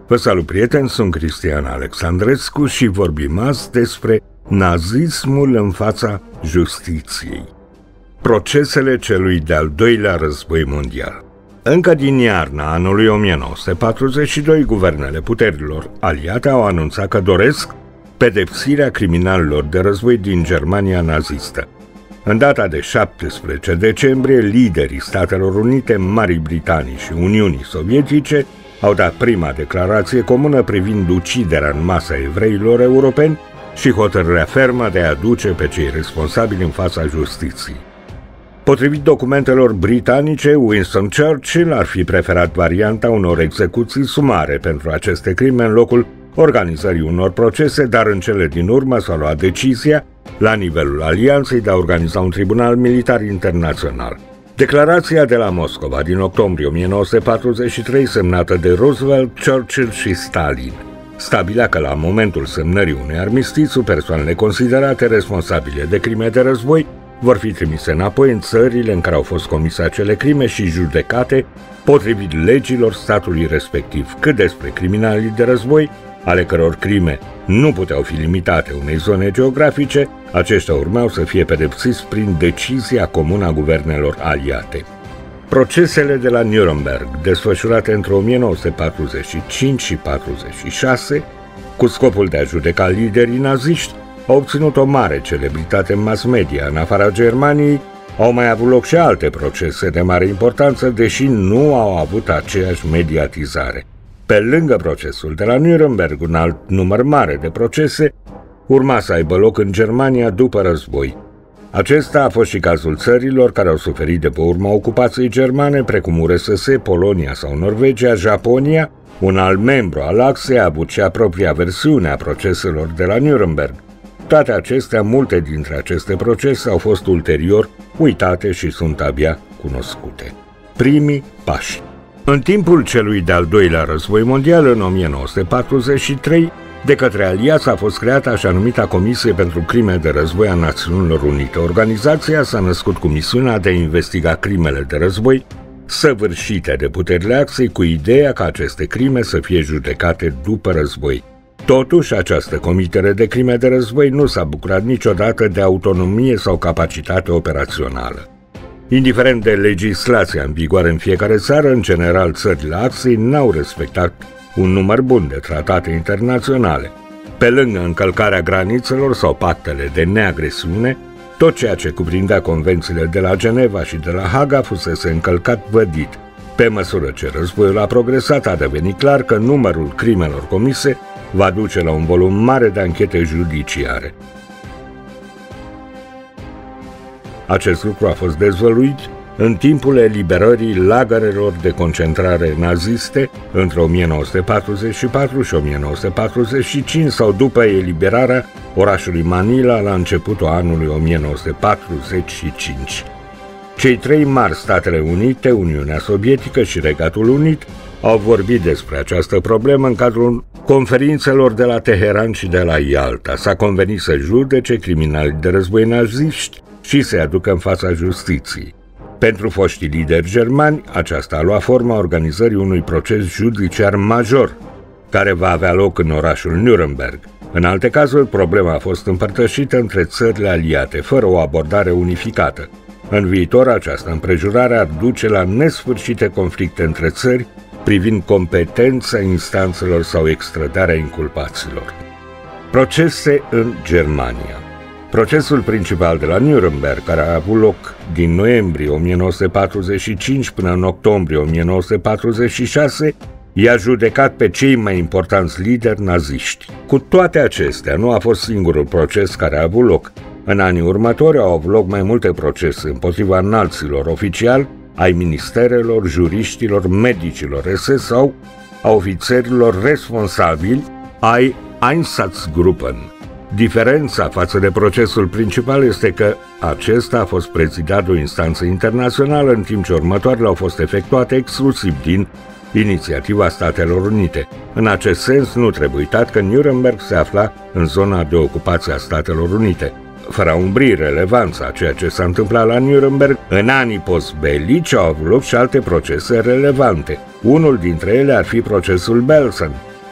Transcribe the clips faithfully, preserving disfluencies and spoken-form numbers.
Vă salut, prieteni, sunt Cristian Alexandrescu și vorbim azi despre nazismul în fața justiției. Procesele celui de-al doilea război mondial. Încă din iarna anului o mie nouă sute patruzeci și doi, guvernele puterilor aliate au anunțat că doresc pedepsirea criminalilor de război din Germania nazistă. În data de șaptesprezece decembrie, liderii Statelor Unite, Marii Britanii și Uniunii Sovietice au dat prima declarație comună privind uciderea în masă a evreilor europeni și hotărârea fermă de a aduce pe cei responsabili în fața justiției. Potrivit documentelor britanice, Winston Churchill ar fi preferat varianta unor execuții sumare pentru aceste crime în locul organizării unor procese, dar în cele din urmă s-a luat decizia, la nivelul alianței, de a organiza un tribunal militar internațional. Declarația de la Moscova din octombrie o mie nouă sute patruzeci și trei, semnată de Roosevelt, Churchill și Stalin, stabilea că la momentul semnării unui armistițiu, persoanele considerate responsabile de crime de război vor fi trimise înapoi în țările în care au fost comise acele crime și judecate potrivit legilor statului respectiv. Cât despre criminalii de război, ale căror crime nu puteau fi limitate unei zone geografice, aceștia urmau să fie pedepsiți prin decizia comună a guvernelor aliate. Procesele de la Nuremberg, desfășurate între o mie nouă sute patruzeci și cinci și patruzeci și șase, cu scopul de a judeca liderii naziști, au obținut o mare celebritate în mass media. În afara Germaniei au mai avut loc și alte procese de mare importanță, deși nu au avut aceeași mediatizare. Pe lângă procesul de la Nuremberg, un alt număr mare de procese urma să aibă loc în Germania după război. Acesta a fost și cazul țărilor care au suferit de pe urma ocupației germane, precum U R S S, Polonia sau Norvegia. Japonia, un alt membru al Axei, a avut și a propria versiune a proceselor de la Nuremberg. Toate acestea, multe dintre aceste procese au fost ulterior uitate și sunt abia cunoscute. Primii pași. În timpul celui de-al doilea război mondial, în o mie nouă sute patruzeci și trei, de către aliați a fost creată așa numita Comisie pentru Crime de Război a Națiunilor Unite. Organizația s-a născut cu misiunea de a investiga crimele de război săvârșite de puterile Axei, cu ideea ca aceste crime să fie judecate după război. Totuși, această comitere de crime de război nu s-a bucurat niciodată de autonomie sau capacitate operațională. Indiferent de legislația în vigoare în fiecare țară, în general țările Axei n-au respectat un număr bun de tratate internaționale. Pe lângă încălcarea granițelor sau pactele de neagresiune, tot ceea ce cuprindea convențiile de la Geneva și de la Haga fusese încălcat vădit. Pe măsură ce războiul a progresat, a devenit clar că numărul crimelor comise va duce la un volum mare de anchete judiciare. Acest lucru a fost dezvăluit în timpul eliberării lagărelor de concentrare naziste între o mie nouă sute patruzeci și patru și o mie nouă sute patruzeci și cinci sau după eliberarea orașului Manila la începutul anului o mie nouă sute patruzeci și cinci. Cei trei mari, Statele Unite, Uniunea Sovietică și Regatul Unit, au vorbit despre această problemă în cadrul conferințelor de la Teheran și de la Ialta. S-a convenit să judece criminali de război naziști și să-i aducă în fața justiției. Pentru foștii lideri germani, aceasta a luat forma organizării unui proces judiciar major, care va avea loc în orașul Nuremberg. În alte cazuri, problema a fost împărtășită între țările aliate, fără o abordare unificată. În viitor, această împrejurare ar duce la nesfârșite conflicte între țări privind competența instanțelor sau extrădarea inculpaților. Procese în Germania. Procesul principal de la Nuremberg, care a avut loc din noiembrie o mie nouă sute patruzeci și cinci până în octombrie o mie nouă sute patruzeci și șase, i-a judecat pe cei mai importanți lideri naziști. Cu toate acestea, nu a fost singurul proces care a avut loc. În anii următori au avut loc mai multe procese împotriva înalților oficiali ai ministerelor, juriștilor, medicilor S S sau a ofițerilor responsabili ai Einsatzgruppen. Diferența față de procesul principal este că acesta a fost prezidat de o instanță internațională, în timp ce următoarele au fost efectuate exclusiv din inițiativa Statelor Unite. În acest sens, nu trebuie uitat că Nuremberg se afla în zona de ocupație a Statelor Unite. Fără a umbri relevanța a ceea ce s-a întâmplat la Nuremberg, în anii post-belici au avut loc și alte procese relevante. Unul dintre ele ar fi procesul Belsen,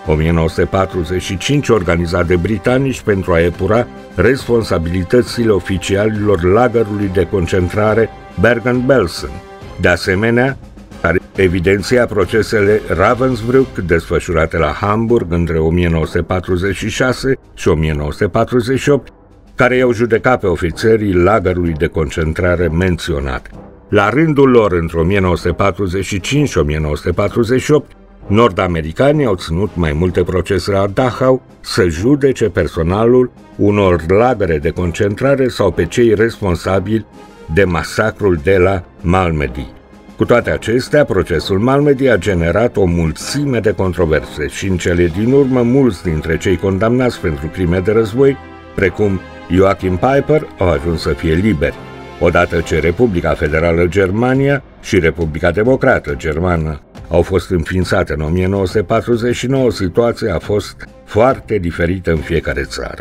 o mie nouă sute patruzeci și cinci, organizat de britanici pentru a epura responsabilitățile oficialilor lagărului de concentrare Bergen-Belsen. De asemenea, care evidenția procesele Ravensbrück desfășurate la Hamburg între o mie nouă sute patruzeci și șase și o mie nouă sute patruzeci și opt, care i-au judecat pe ofițerii lagărului de concentrare menționat. La rândul lor, între o mie nouă sute patruzeci și cinci și o mie nouă sute patruzeci și opt, nord-americanii au ținut mai multe procese la Dachau să judece personalul unor lagăre de concentrare sau pe cei responsabili de masacrul de la Malmedy. Cu toate acestea, procesul Malmedy a generat o mulțime de controverse și în cele din urmă mulți dintre cei condamnați pentru crime de război, precum Joachim Peiper, au ajuns să fie liberi. Odată ce Republica Federală Germania și Republica Democrată Germană au fost înființate în o mie nouă sute patruzeci și nouă, situația a fost foarte diferită în fiecare țară.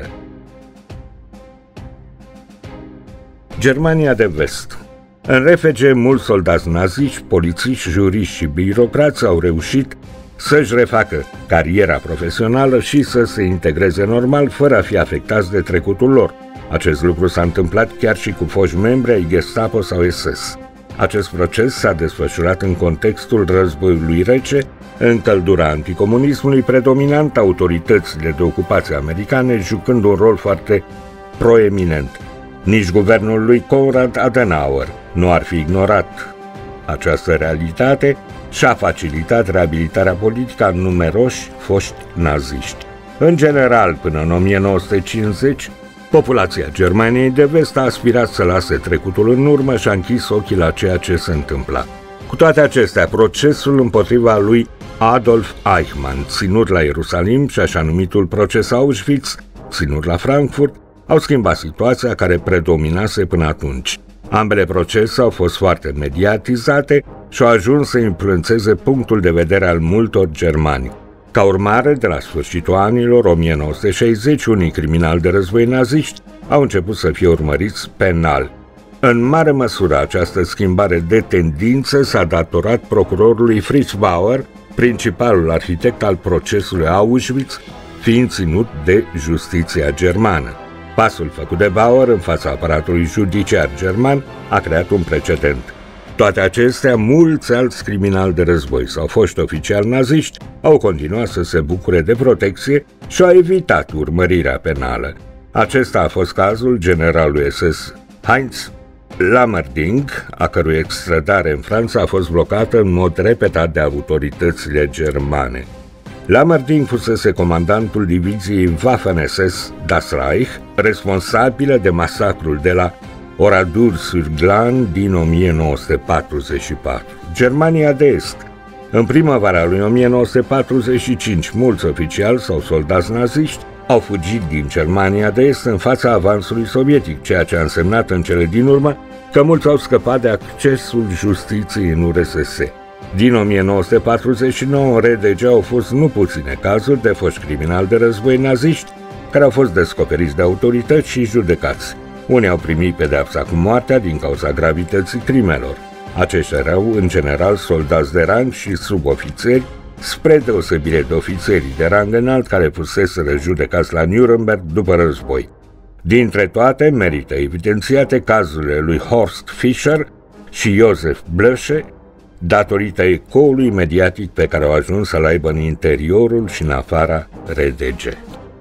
Germania de Vest. În R F G, mulți soldați naziști, polițiști, juriști și birocrați au reușit să-și refacă cariera profesională și să se integreze normal, fără a fi afectați de trecutul lor. Acest lucru s-a întâmplat chiar și cu foști membri ai Gestapo sau S S. Acest proces s-a desfășurat în contextul războiului rece, în căldura anticomunismului predominant, autoritățile de ocupație americane jucând un rol foarte proeminent. Nici guvernul lui Konrad Adenauer nu ar fi ignorat această realitate și a facilitat reabilitarea politică a numeroși foști naziști. În general, până în o mie nouă sute cincizeci, populația Germaniei de Vest a aspirat să lase trecutul în urmă și a închis ochii la ceea ce se întâmpla. Cu toate acestea, procesul împotriva lui Adolf Eichmann, ținut la Ierusalim, și așa numitul proces Auschwitz, ținut la Frankfurt, au schimbat situația care predominase până atunci. Ambele procese au fost foarte mediatizate și au ajuns să influențeze punctul de vedere al multor germani. Ca urmare, de la sfârșitul anilor o mie nouă sute șaizeci, unii criminali de război naziști au început să fie urmăriți penal. În mare măsură, această schimbare de tendință s-a datorat procurorului Fritz Bauer, principalul arhitect al procesului Auschwitz, fiind ținut de justiția germană. Pasul făcut de Bauer în fața aparatului judiciar german a creat un precedent. Toate acestea, mulți alți criminali de război sau foști oficiali naziști au continuat să se bucure de protecție și au evitat urmărirea penală. Acesta a fost cazul generalului S S Heinz Lammerding, a cărui extradare în Franța a fost blocată în mod repetat de autoritățile germane. Lammerding fusese comandantul diviziei Waffen-S S Das Reich, responsabilă de masacrul de la Oradour-sur-Glane din o mie nouă sute patruzeci și patru. Germania de Est. În primăvara lui o mie nouă sute patruzeci și cinci, mulți oficiali sau soldați naziști au fugit din Germania de Est în fața avansului sovietic, ceea ce a însemnat în cele din urmă că mulți au scăpat de accesul justiției în U R S S. Din o mie nouă sute patruzeci și nouă, în R D G au fost nu puține cazuri de foști criminali de război naziști care au fost descoperiți de autorități și judecați. Unii au primit pedeapsa cu moartea din cauza gravității crimelor. Aceștia erau, în general, soldați de rang și subofițeri, spre deosebire de ofițerii de rang înalt care fuseseră judecați la Nuremberg după război. Dintre toate, merită evidențiate cazurile lui Horst Fischer și Josef Blösche, datorită ecoului mediatic pe care au ajuns să-l aibă în interiorul și în afara R D G.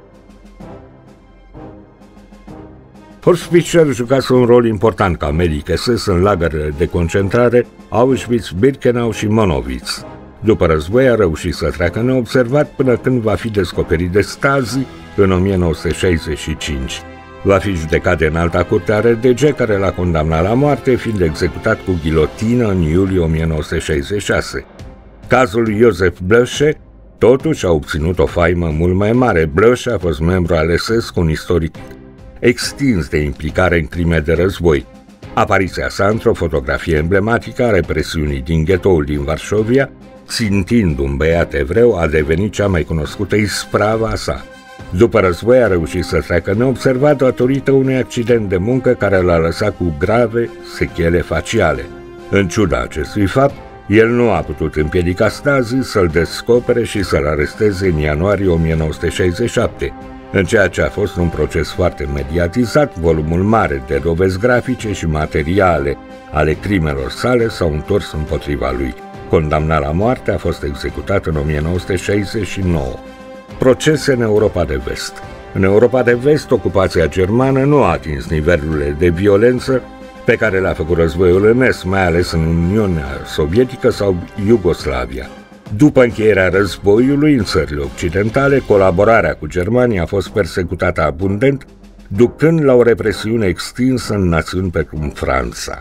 Horst Fischer jucase un rol important ca medic S S în lagărele de concentrare Auschwitz, Birkenau și Monowitz. După război a reușit să treacă neobservat până când va fi descoperit de Stasi în o mie nouă sute șaizeci și cinci. Va fi judecat de Înalta Curte a R D G, care l-a condamnat la moarte, fiind executat cu ghilotină în iulie o mie nouă sute șaizeci și șase. Cazul lui Josef Blösche totuși a obținut o faimă mult mai mare. Blösche a fost membru al S S cu un istoric extins de implicare în crime de război. Apariția sa într-o fotografie emblematică a represiunii din ghetoul din Varșovia, țintind un băiat evreu, a devenit cea mai cunoscută ispravă a sa. După război a reușit să treacă neobservat datorită unui accident de muncă care l-a lăsat cu grave sechele faciale. În ciuda acestui fapt, El nu a putut împiedica Stasi să-l descopere și să-l aresteze în ianuarie o mie nouă sute șaizeci și șapte, în ceea ce a fost un proces foarte mediatizat. Volumul mare de dovezi grafice și materiale ale crimelor sale s-au întors împotriva lui. Condamnat la moarte, a fost executat în o mie nouă sute șaizeci și nouă. Procese în Europa de Vest. În Europa de Vest, ocupația germană nu a atins nivelurile de violență pe care le-a făcut războiul în Est, mai ales în Uniunea Sovietică sau Iugoslavia. După încheierea războiului în țările occidentale, colaborarea cu Germania a fost persecutată abundent, ducând la o represiune extinsă în națiuni precum Franța.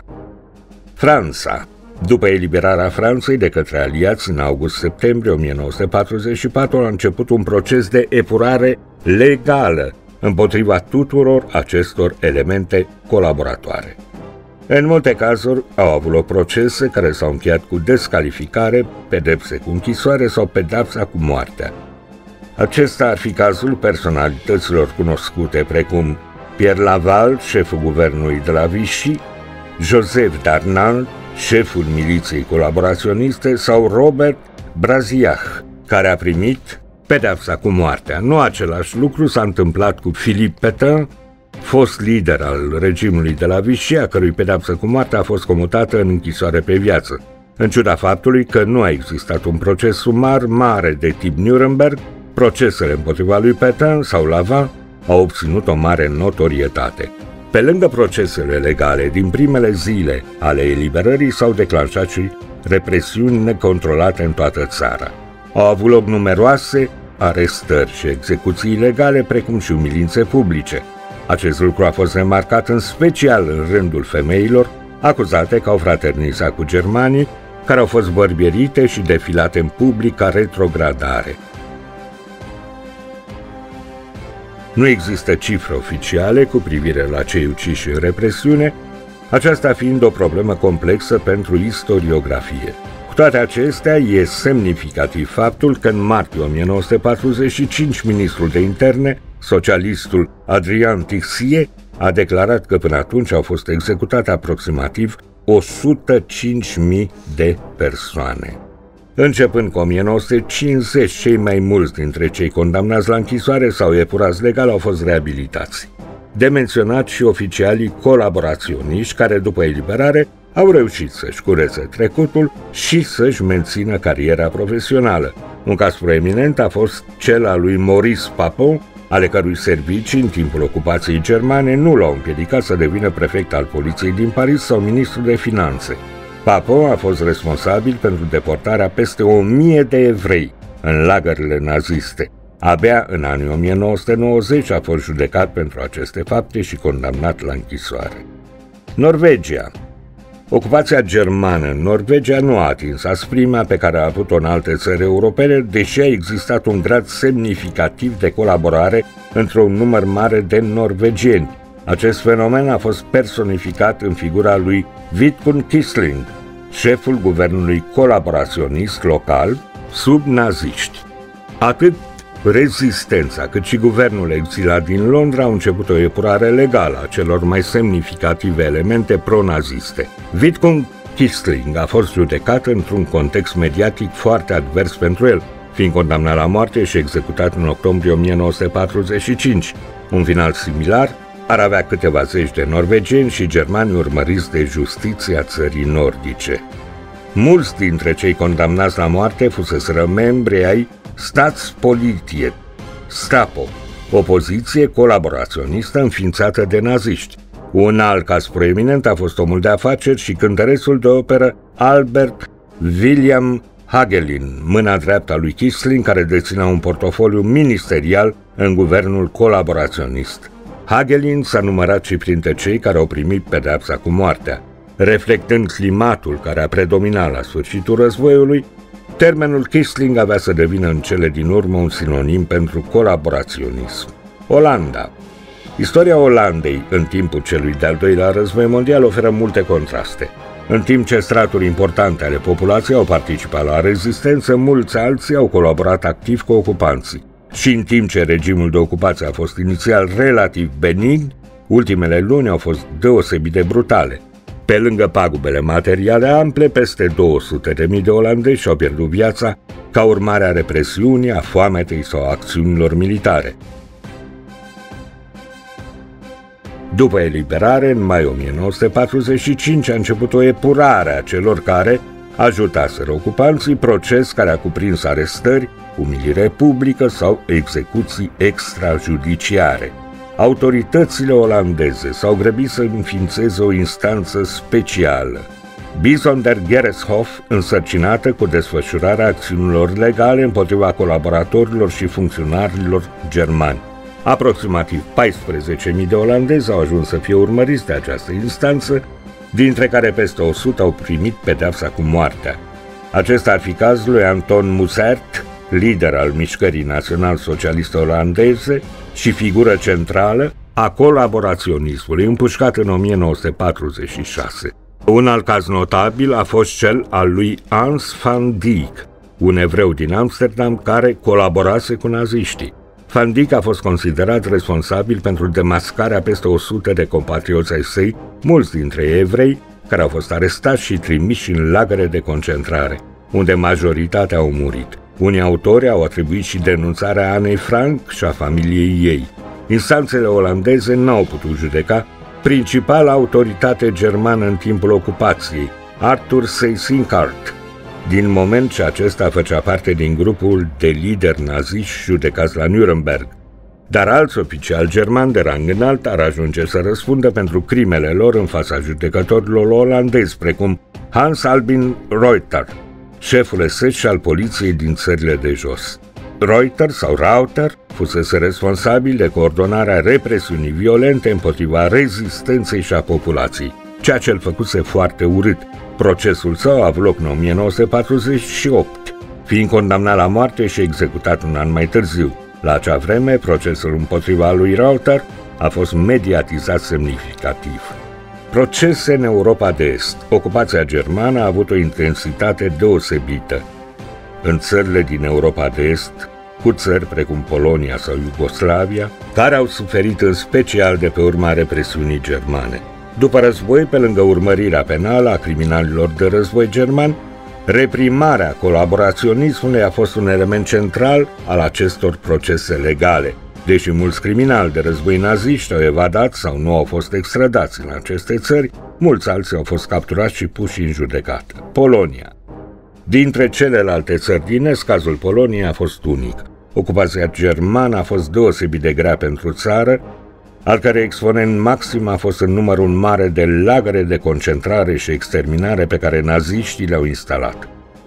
Franța. După eliberarea Franței de către aliați în august-septembrie o mie nouă sute patruzeci și patru, a început un proces de epurare legală împotriva tuturor acestor elemente colaboratoare. În multe cazuri au avut loc procese care s-au încheiat cu descalificare, pedepse cu închisoare sau pedepsa cu moartea. Acesta ar fi cazul personalităților cunoscute precum Pierre Laval, șeful guvernului de la Vichy, Joseph Darnand, șeful miliției colaboraționiste, sau Robert Brasiach, care a primit pedepsa cu moartea. Nu același lucru s-a întâmplat cu Philippe Pétain, fost lider al regimului de la Vichy, a cărui pedepsă cu moartea a fost comutată în închisoare pe viață. În ciuda faptului că nu a existat un proces sumar mare de tip Nuremberg, procesele împotriva lui Pétain sau Lavin au obținut o mare notorietate. Pe lângă procesele legale, din primele zile ale eliberării s-au declanșat și represiuni necontrolate în toată țara. Au avut loc numeroase arestări și execuții ilegale, precum și umilințe publice. Acest lucru a fost remarcat în special în rândul femeilor acuzate că au fraternizat cu germanii, care au fost bărbierite și defilate în public ca retrogradare. Nu există cifre oficiale cu privire la cei uciși în represiune, aceasta fiind o problemă complexă pentru istoriografie. Cu toate acestea, e semnificativ faptul că în martie o mie nouă sute patruzeci și cinci ministrul de interne, socialistul Adrien Tixier, a declarat că până atunci au fost executate aproximativ o sută cinci mii de persoane. Începând cu o mie nouă sute cincizeci, cei mai mulți dintre cei condamnați la închisoare sau epurați legal au fost reabilitați. De menționat și oficialii colaboraționiști care, după eliberare, au reușit să-și curețe trecutul și să-și mențină cariera profesională. Un caz proeminent a fost cel al lui Maurice Papon, ale cărui servicii în timpul ocupației germane nu l-au împiedicat să devină prefect al poliției din Paris sau ministru de finanțe. Papon a fost responsabil pentru deportarea peste o mie de evrei în lagările naziste. Abia în anii o mie nouă sute nouăzeci a fost judecat pentru aceste fapte și condamnat la închisoare. Norvegia. Ocupația germană în Norvegia nu a atins asprimea pe care a avut-o în alte țări europene, deși a existat un grad semnificativ de colaborare între un număr mare de norvegieni. Acest fenomen a fost personificat în figura lui Vidkun Quisling, șeful guvernului colaboraționist local sub naziști. Atât rezistența cât și guvernul exilat din Londra au început o epurare legală a celor mai semnificative elemente pro-naziste. Vidkun Quisling a fost judecat într-un context mediatic foarte advers pentru el, fiind condamnat la moarte și executat în octombrie o mie nouă sute patruzeci și cinci. Un final similar ar avea câteva zeci de norvegieni și germani urmăriți de justiția țării nordice. Mulți dintre cei condamnați la moarte fuseseră membri ai Statspolitiet, Stapo, o poziție colaboraționistă înființată de naziști. Un alt caz proeminent a fost omul de afaceri și cântărețul de operă Albert William Hagelin, mâna dreaptă a lui Quisling, care deținea un portofoliu ministerial în guvernul colaboraționist. Hagelin s-a numărat și printre cei care au primit pedeapsa cu moartea. Reflectând climatul care a predominat la sfârșitul războiului, termenul Quisling avea să devină în cele din urmă un sinonim pentru colaboraționism. Olanda. Istoria Olandei în timpul celui de-al doilea război mondial oferă multe contraste. În timp ce straturi importante ale populației au participat la rezistență, mulți alții au colaborat activ cu ocupanții. Și în timp ce regimul de ocupație a fost inițial relativ benign, ultimele luni au fost deosebit de brutale. Pe lângă pagubele materiale ample, peste două sute de mii de olandezi și-au pierdut viața ca urmare a represiunii, a foametei sau a acțiunilor militare. După eliberare, în mai o mie nouă sute patruzeci și cinci a început o epurare a celor care ajutaseră ocupanții, proces care a cuprins arestări, umilire publică sau execuții extrajudiciare. Autoritățile olandeze s-au grăbit să înființeze o instanță specială, Bijzondergerechtshof, însărcinată cu desfășurarea acțiunilor legale împotriva colaboratorilor și funcționarilor germani. Aproximativ paisprezece mii de olandezi au ajuns să fie urmăriți de această instanță, dintre care peste o sută au primit pedeapsa cu moartea. Acesta ar fi cazul lui Anton Mussert, lider al mișcării național-socialiste olandeze și figură centrală a colaboraționismului, împușcat în o mie nouă sute patruzeci și șase. Un alt caz notabil a fost cel al lui Hans van Dijk, un evreu din Amsterdam care colaborase cu naziștii. Van Dijk a fost considerat responsabil pentru demascarea peste o sută de compatrioți ai săi, mulți dintre ei evrei, care au fost arestați și trimiși în lagăre de concentrare, unde majoritatea au murit. Unii autori au atribuit și denunțarea Anei Frank și a familiei ei. Instanțele olandeze n-au putut judeca principala autoritate germană în timpul ocupației, Arthur Seyss-Inquart, din moment ce acesta făcea parte din grupul de lideri naziști judecați la Nuremberg. Dar alți oficiali germani de rang înalt ar ajunge să răspundă pentru crimele lor în fața judecătorilor olandezi, precum Hans Albin Reuter, șeful S S și al poliției din țările de jos. Reuter sau Rauter fusese responsabil de coordonarea represiunii violente împotriva rezistenței și a populației, ceea ce îl făcuse foarte urât. Procesul său a avut loc în o mie nouă sute patruzeci și opt, fiind condamnat la moarte și executat un an mai târziu. La acea vreme, procesul împotriva lui Rauter a fost mediatizat semnificativ. Procese în Europa de Est. Ocupația germană a avut o intensitate deosebită în țările din Europa de Est, cu țări precum Polonia sau Iugoslavia, care au suferit în special de pe urma represiunii germane. După război, pe lângă urmărirea penală a criminalilor de război germani, reprimarea colaboraționismului a fost un element central al acestor procese legale. Deși mulți criminali de război naziști au evadat sau nu au fost extradați în aceste țări, mulți alții au fost capturați și puși în judecată. Polonia. Dintre celelalte țări din Est, cazul Poloniei a fost unic. Ocupația germană a fost deosebit de grea pentru țară, al cărei exponent maxim a fost în numărul mare de lagăre de concentrare și exterminare pe care naziștii le-au instalat.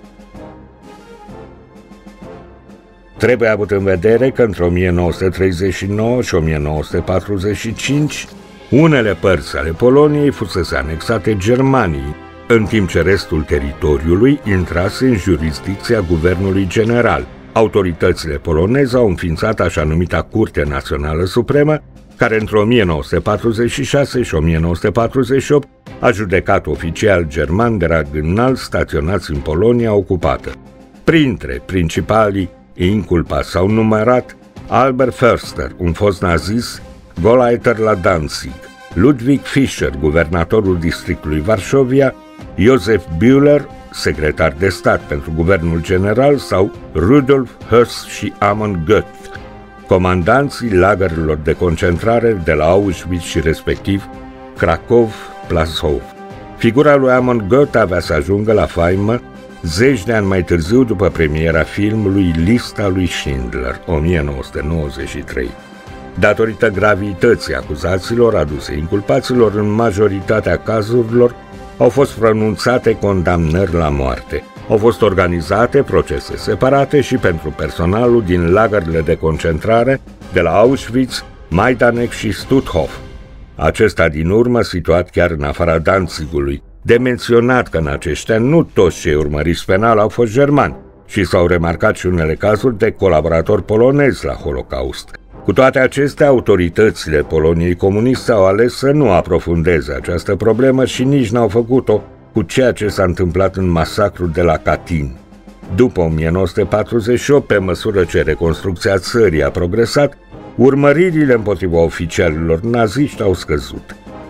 Trebuie avut în vedere că între o mie nouă sute treizeci și nouă și o mie nouă sute patruzeci și cinci, unele părți ale Poloniei fusese anexate Germaniei, în timp ce restul teritoriului intrase în jurisdicția Guvernului General. Autoritățile poloneze au înființat așa numita Curte Națională Supremă, care între o mie nouă sute patruzeci și șase și o mie nouă sute patruzeci și opt a judecat oficiali germani de rang înalt staționați în Polonia ocupată. Printre principalii inculpați s-au numărat Albert Förster, un fost nazist, Gauleiter la Danzig, Ludwig Fischer, guvernatorul districtului Varșovia, Josef Bühler, secretar de stat pentru guvernul general, sau Rudolf Höss și Amon Goeth, comandanții lagărilor de concentrare de la Auschwitz și respectiv Cracov-Plaszow. Figura lui Amon Goeth avea să ajungă la faimă zeci de ani mai târziu, după premiera filmului Lista lui Schindler, o mie nouă sute nouăzeci și trei. Datorită gravității acuzațiilor aduse inculpaților, în majoritatea cazurilor au fost pronunțate condamnări la moarte. Au fost organizate procese separate și pentru personalul din lagările de concentrare de la Auschwitz, Majdanek și Stutthof, acesta din urmă situat chiar în afara Danzigului. De menționat că în acești ani nu toți cei urmăriți penal au fost germani și s-au remarcat și unele cazuri de colaboratori polonezi la Holocaust. Cu toate acestea, autoritățile Poloniei comuniste au ales să nu aprofundeze această problemă și nici n-au făcut-o cu ceea ce s-a întâmplat în masacrul de la Katyn. După o mie nouă sute patruzeci și opt, pe măsură ce reconstrucția țării a progresat, urmăririle împotriva oficialilor naziști au scăzut.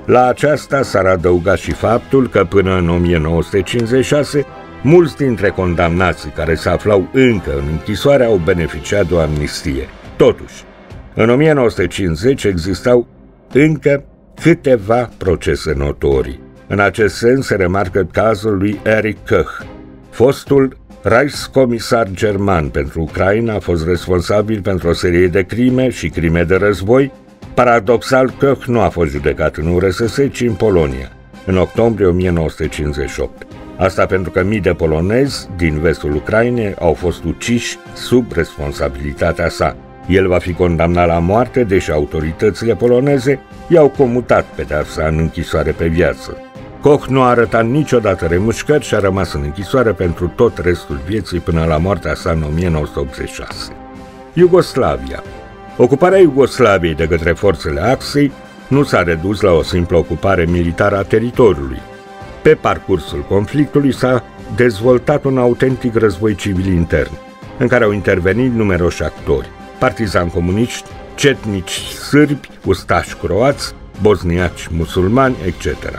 La aceasta s-ar adăuga și faptul că până în o mie nouă sute cincizeci și șase, mulți dintre condamnații care se aflau încă în închisoare au beneficiat de o amnistie. Totuși, în o mie nouă sute cincizeci existau încă câteva procese notorii. În acest sens se remarcă cazul lui Erich Koch. Fostul Reichskomisar german pentru Ucraina a fost responsabil pentru o serie de crime și crime de război. Paradoxal, Koch nu a fost judecat în U R S S, ci în Polonia, în octombrie o mie nouă sute cincizeci și opt. Asta pentru că mii de polonezi din vestul Ucrainei au fost uciși sub responsabilitatea sa. El va fi condamnat la moarte, deși autoritățile poloneze i-au comutat pedeapsa în închisoare pe viață. Koch nu a arătat niciodată remușcări și a rămas în închisoare pentru tot restul vieții până la moartea sa în o mie nouă sute optzeci și șase. Iugoslavia. Ocuparea Iugoslaviei de către forțele Axei nu s-a redus la o simplă ocupare militară a teritoriului. Pe parcursul conflictului s-a dezvoltat un autentic război civil intern, în care au intervenit numeroși actori: partizani comuniști, cetnici sârbi, ustași croați, bosniaci musulmani, et cetera.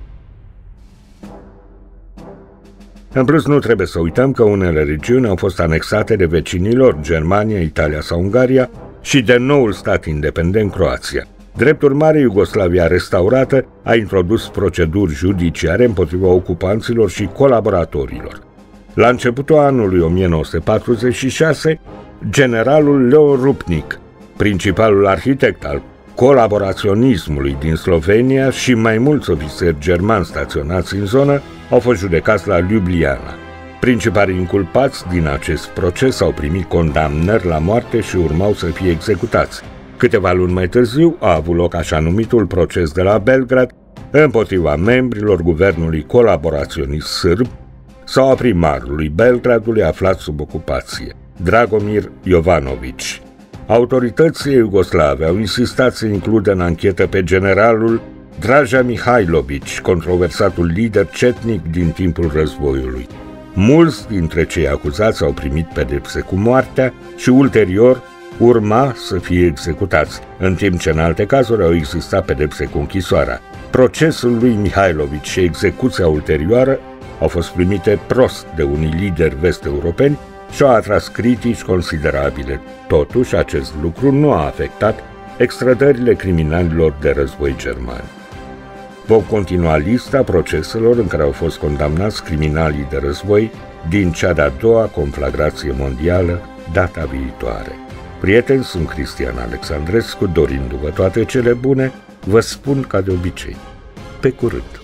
În plus, nu trebuie să uităm că unele regiuni au fost anexate de vecinii lor, Germania, Italia sau Ungaria, și de noul stat independent, Croația. Drept urmare, Iugoslavia restaurată a introdus proceduri judiciare împotriva ocupanților și colaboratorilor. La începutul anului o mie nouă sute patruzeci și șase, generalul Leon Rupnik, principalul arhitect al colaboraționismului din Slovenia, și mai mulți ofițeri germani staționați în zonă au fost judecați la Ljubljana. Principalii inculpați din acest proces au primit condamnări la moarte și urmau să fie executați. Câteva luni mai târziu a avut loc așa numitul proces de la Belgrad împotriva membrilor guvernului colaboraționist sârb sau a primarului Belgradului aflat sub ocupație, Dragomir Jovanović. Autoritățile iugoslave au insistat să includă în anchetă pe generalul Draža Mihailović, controversatul lider cetnic din timpul războiului. Mulți dintre cei acuzați au primit pedepse cu moartea și ulterior urma să fie executați, în timp ce în alte cazuri au existat pedepse cu închisoarea. Procesul lui Mihailović și execuția ulterioară au fost primite prost de unii lideri vest-europeni și au atras critici considerabile. Totuși, acest lucru nu a afectat extrădările criminalilor de război germani. Vom continua lista proceselor în care au fost condamnați criminalii de război din cea de-a doua conflagrație mondială data viitoare. Prieteni, sunt Cristian Alexandrescu, dorindu-vă toate cele bune, vă spun ca de obicei, pe curând!